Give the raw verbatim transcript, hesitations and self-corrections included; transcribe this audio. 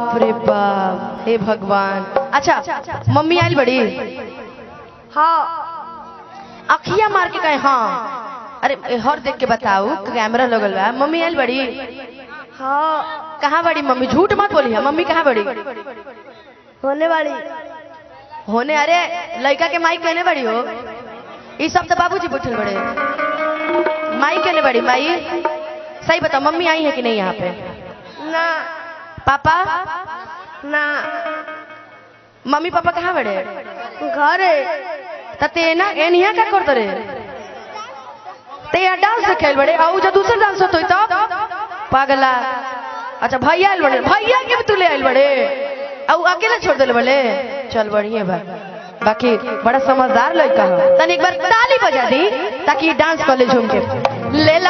बाप रे बाप, हे भगवान। अच्छा मम्मी आयल बड़ी? हाँ अखिया मार के कहे हाँ। अरे हर देख के बताऊ, कैमरा लगल बा। मम्मी आयल बड़ी? हाँ। कहाँ बड़ी मम्मी? झूठ मत बोली है। मम्मी कहाँ बड़ी? होने वाली। होने? अरे लड़का के माई कहने बड़ी हो? ये सब तो बाबूजी बैठल बड़े। माई कहने बड़ी? माई सही बता, मम्मी आई है कि नहीं यहाँ पे? ना। पापा? ना। मम्मी पापा कहाँ बड़े? घर है। ते ना एनिया क्या करते रे? ते यार डांस खेल बड़े और जो दूसरा डांस होता है तो पागला। अच्छा भैया आयल बड़े? भैया के भी तू ले आयल बड़े और अकेले छोड़ दे बड़े? चल बढ़िया बा, बाकी बड़ा समझदार लड़का है। तन एक बार ताली बजा दी ताकि डांस कर ले झूम के। ले ला